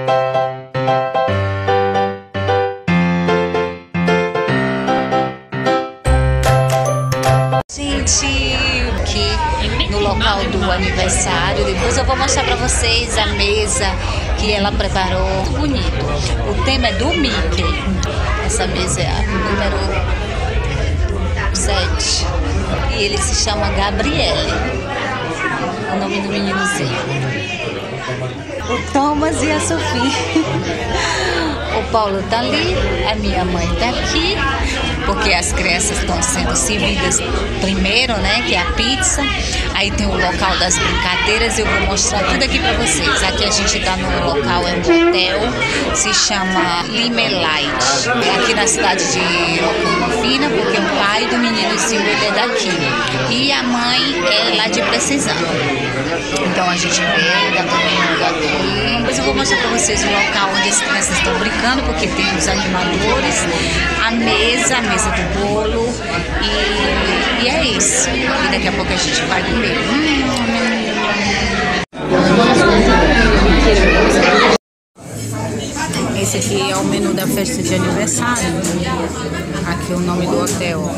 Gente, aqui no local do aniversário, depois eu vou mostrar pra vocês a mesa que ela preparou. Muito bonito. O tema é do Mickey. Essa mesa é a número 7. E ele se chama Gabriele. O nome do meninozinho. O Thomas e a Sofia. O Paulo tá ali, a minha mãe tá aqui, porque as crianças estão sendo servidas primeiro, né, que é a pizza. Aí tem o local das brincadeiras, eu vou mostrar tudo aqui pra vocês. Aqui a gente tá no local, é um hotel, se chama Limelite. É aqui na cidade de Rocamofina, porque o pai do menino Silvio, ele é daqui. E a mãe é lá de Precisão. Então a gente vê, tá todo mundo aqui. Depois eu vou mostrar pra vocês o local onde as crianças estão brincando, porque tem os animadores, a mesa do bolo e é isso. E daqui a pouco a gente vai comer. Esse aqui é o menu da festa de aniversário. Aqui é o nome do hotel.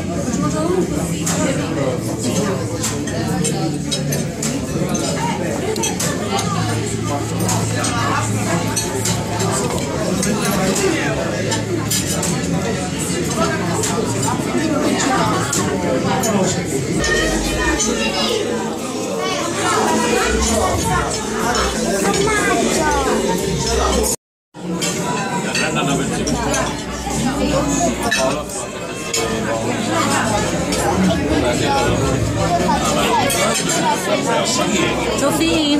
Sofia,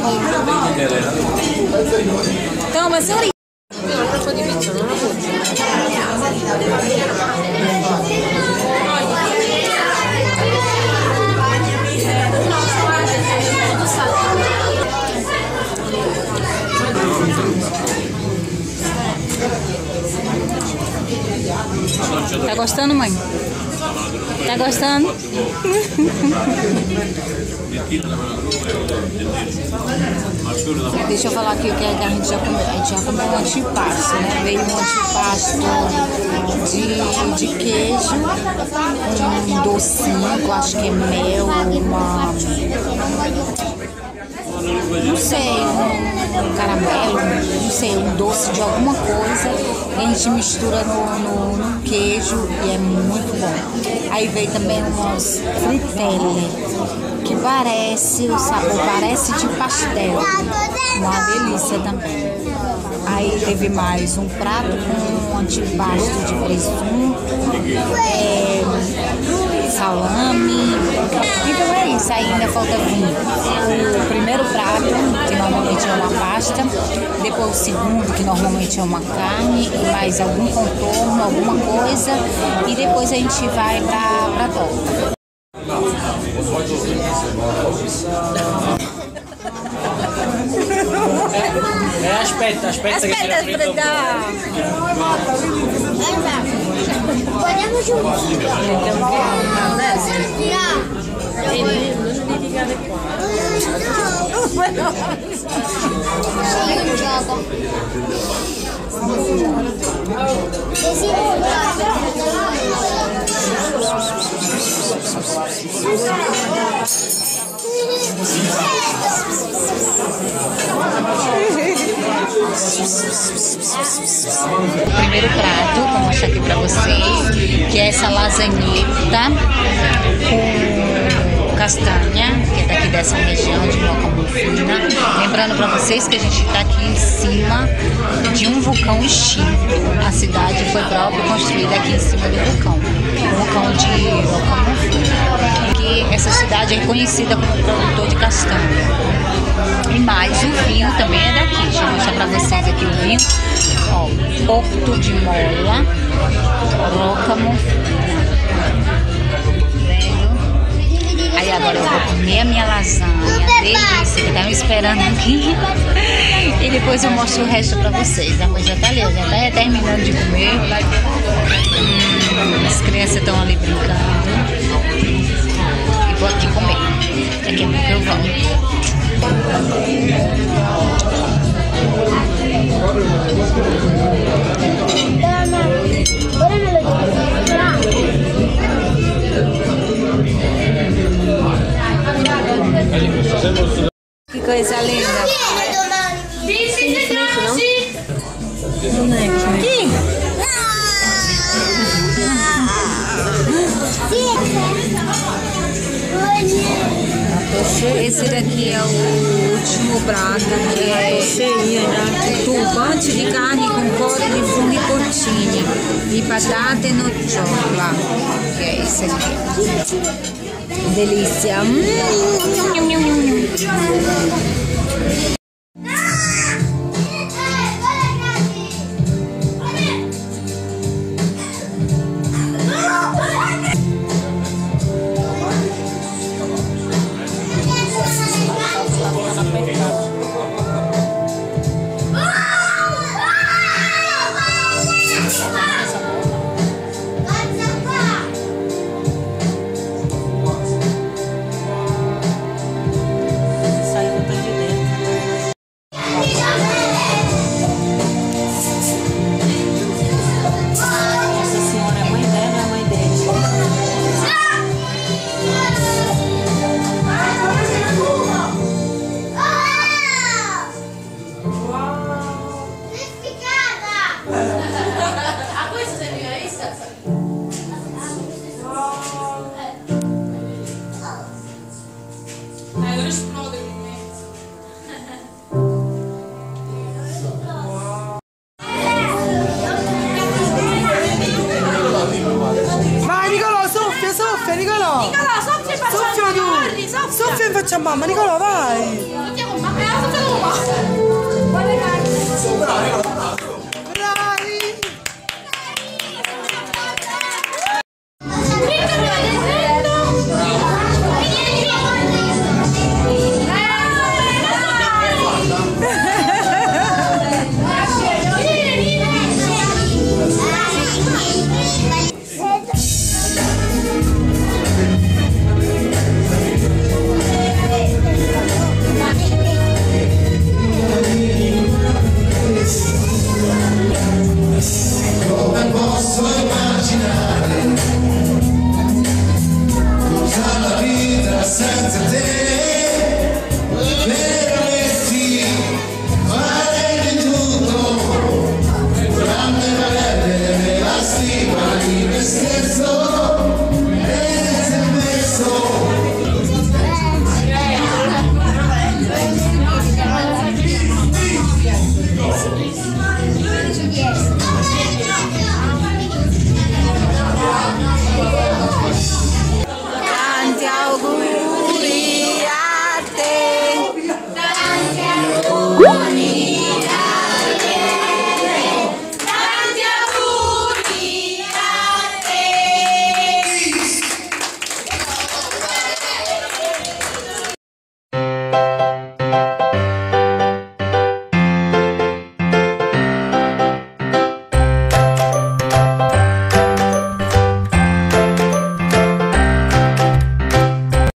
calma, sorri. Tá gostando, mãe? Tá gostando? Deixa eu falar aqui o que a gente já comeu. A gente já comeu um antipasto, né? Veio um antipasto de queijo, um docinho, eu acho que é mel, não sei, um caramelo, não sei, um doce de alguma coisa. E a gente mistura no queijo e é muito bom. Aí veio também umas fritelle, que parece, o sabor parece de pastel. Uma delícia também. Aí teve mais um prato com antipasto de presunto, salame. Então é isso, ainda falta vir o primeiro prato, que normalmente é uma pasta, depois o segundo, que normalmente é uma carne, e mais algum contorno, alguma coisa, e depois a gente vai pra torta. É aspetta Guardiamo giù. O primeiro prato, vou mostrar aqui pra vocês, que é essa lasanheta com castanha, que é daqui dessa região de Rocamofina. Lembrando pra vocês que a gente tá aqui em cima de um vulcão extinto. A cidade foi própria construída aqui em cima do vulcão, o vulcão de Rocamofina. Que essa cidade é conhecida como produtor de castanha. E mais, o vinho também é daqui. Deixa eu mostrar pra vocês aqui o vinho. Ó, Porto de Mola, Rocamofina. Aí agora eu vou comer a minha lasanha, delícia, que tá me esperando aqui. E depois eu mostro o resto pra vocês. A mãe já tá ali, já tá terminando de comer. As crianças estão ali brincando. E vou aqui comer. Daqui a pouco eu volto. sorpresa, linda. Chi? Esse daqui é o último prato, que é turbante de carne com couro de fungo e cotinha e batata e nocciola, que é esse aqui. Delícia! Soffia e faccia a mamma, Nicolò, vai! Senza te, veramente farei di tutto, tranne valere le lastima di me stesso, e se messo. Yes.